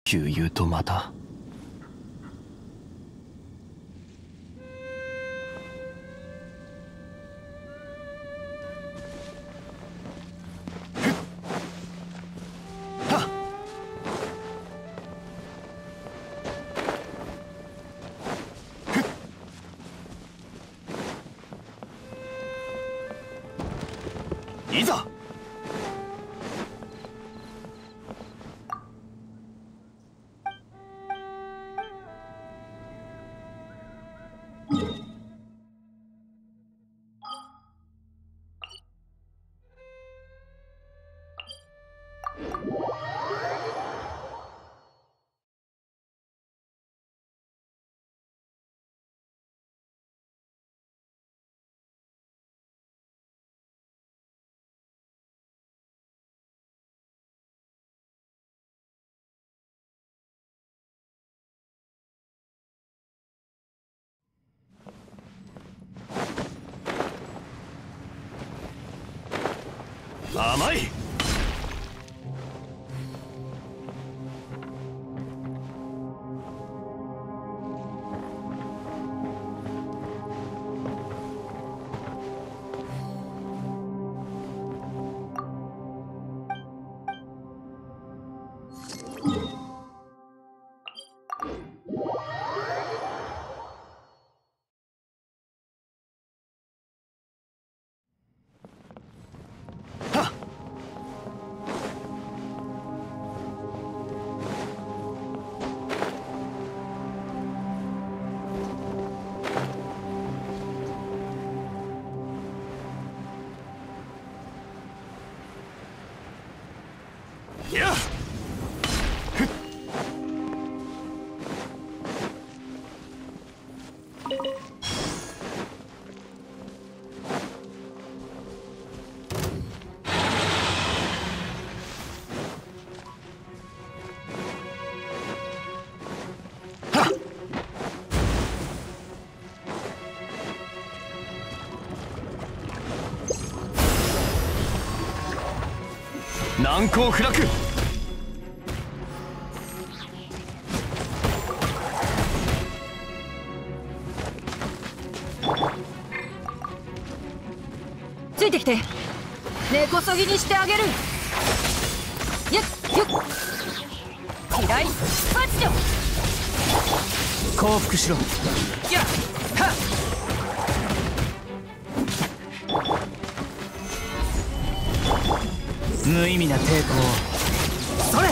悠々とまた。いざ。甘い。いや。難攻不落。 ついてきて。根こそぎにしてあげる。やっよっ。地雷発動。 降伏しろ。 やっはっ。 無意味な抵抗。それ。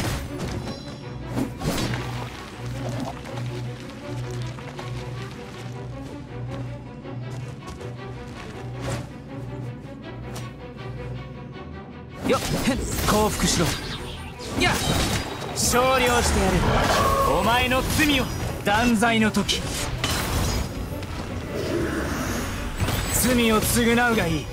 よっ、降伏しろ。 やっ。 勝利をしてやる。お前の罪を。断罪の時。罪を償うがいい。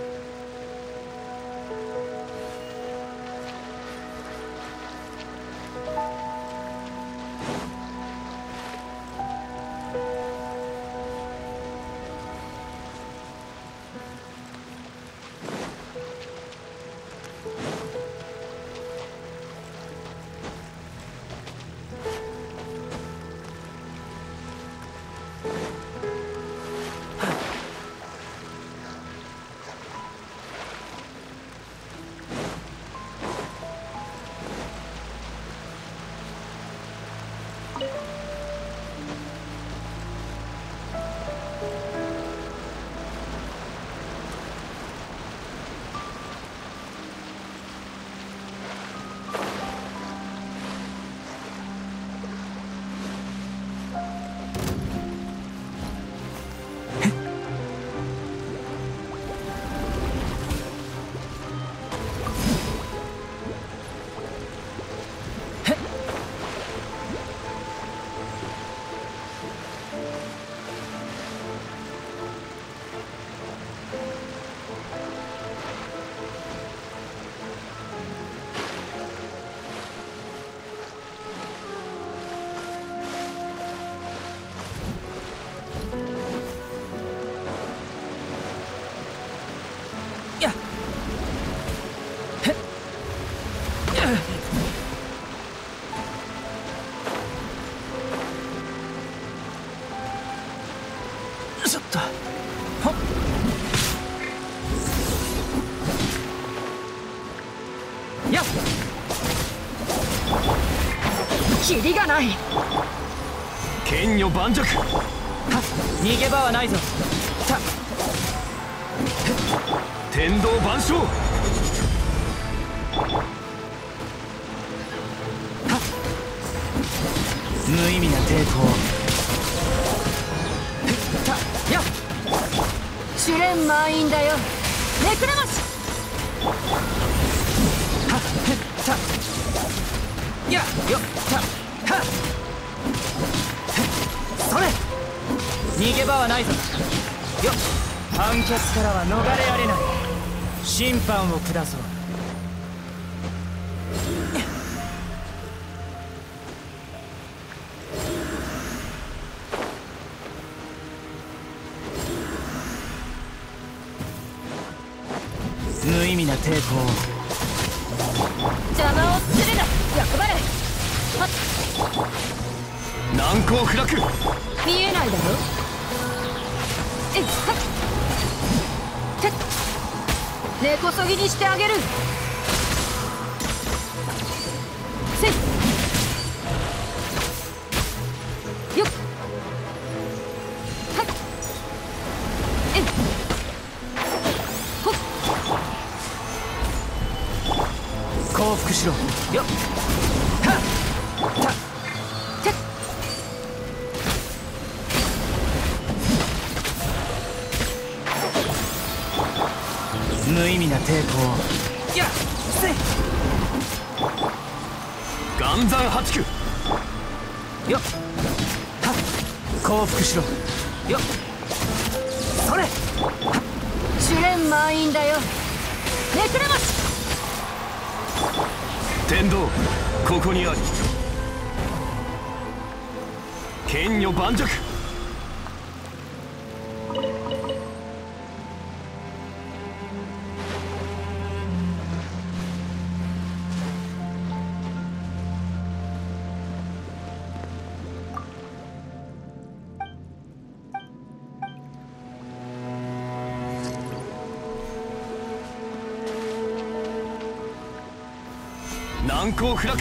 ちょっとはっやっキリがない。 剣女盤石。 はっ逃げ場はないぞ。さ天道万象。 無意味な抵抗。やっ試練満員だよ。めくれまし。 はっさやよっさはっそれ逃げ場はないぞ。よっ判決からは逃れられない。審判を下そう。無意味な抵抗。 邪魔をするな。役払い。はっ難攻不落。 見えないだろ。えっはってっ根こそぎにしてあげる。せいよっはっえっほっ降伏しろ。よっはったてっ無意味な抵抗。やっせい岩山八九。 よっはっ降伏しろ。よっそれ試練満員だよ。めくれまし。 天道ここにあり。剣女盤石。難攻不落。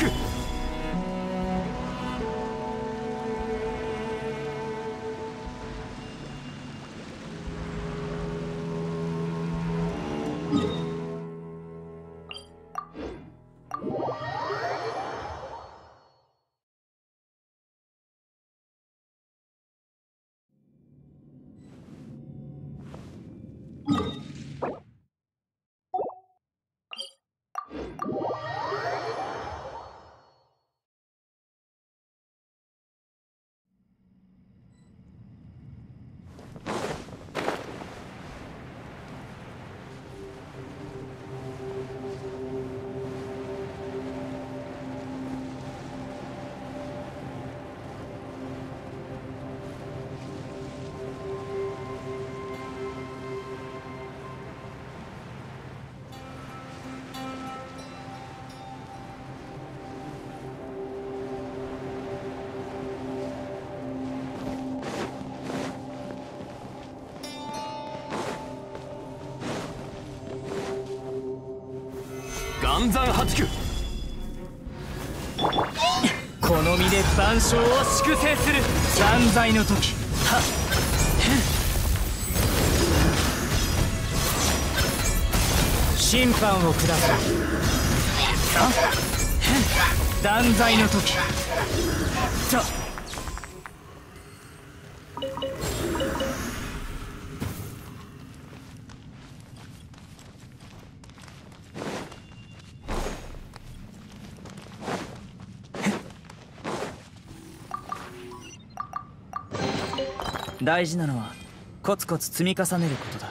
岩山八九。 この身で万象を粛清する。断罪の時。はっ。審判を下す。断罪の時。さ大事なのはコツコツ積み重ねることだ。